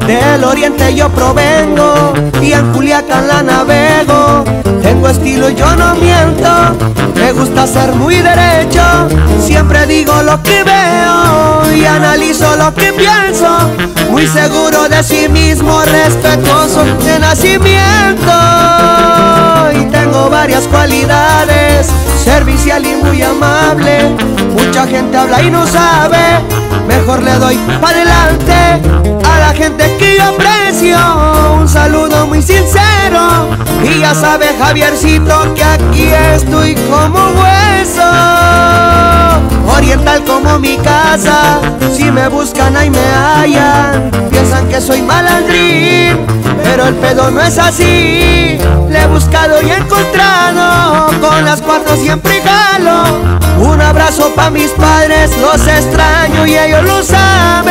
Del oriente yo provengo y en Culiacán la navego. Tengo estilo y yo no miento, me gusta ser muy derecho. Siempre digo lo que veo y analizo lo que pienso. Muy seguro de sí mismo, respetuoso de nacimiento. Y tengo varias cualidades, servicial y muy amable. Mucha gente habla y no sabe, mejor le doy para adelante a la gente que yo aprecio. Un saludo muy sincero y ya sabe Javiercito que aquí estoy como hueso. Oriental como mi casa, si me buscan ahí me hallan. Piensan que soy malandrín, pero el pedo no es así. Le he buscado y encontrado, con las cuatro siempre jalo. Un abrazo pa' mis padres, los extraño y ellos lo saben.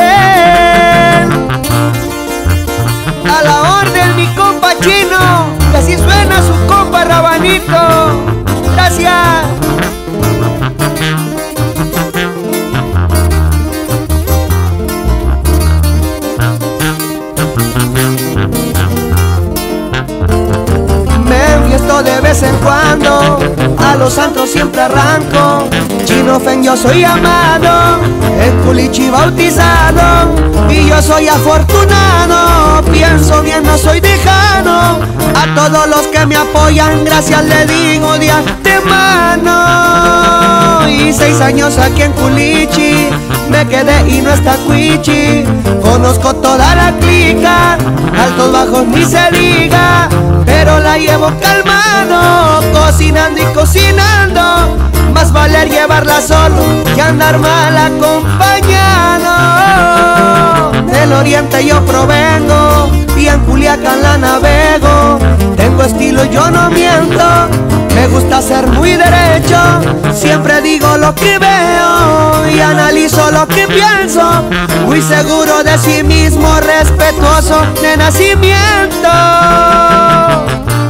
A la orden mi compa Chino, que así suena su compa Rabanito. Gracias. De vez en cuando a los antros siempre arranco. Chino Fen yo soy amado, en Culichi bautizado, y yo soy afortunado. Pienso bien, no soy dejado. A todos los que me apoyan, gracias le digo de antemano. Y 6 años aquí en Culichi, me quedé y no está cuichi. Conozco toda la clica, altos bajos ni se diga, pero la llevo calmado, cocinando y cocinando. Más vale llevarla solo que andar mal acompañado. Del oriente yo provengo y en Culiacán la navego. Tengo estilo y yo no miento, me gusta ser muy derecho. Siempre digo lo que veo y analizo lo que pienso. Muy seguro de sí mismo, respetuoso de nacimiento.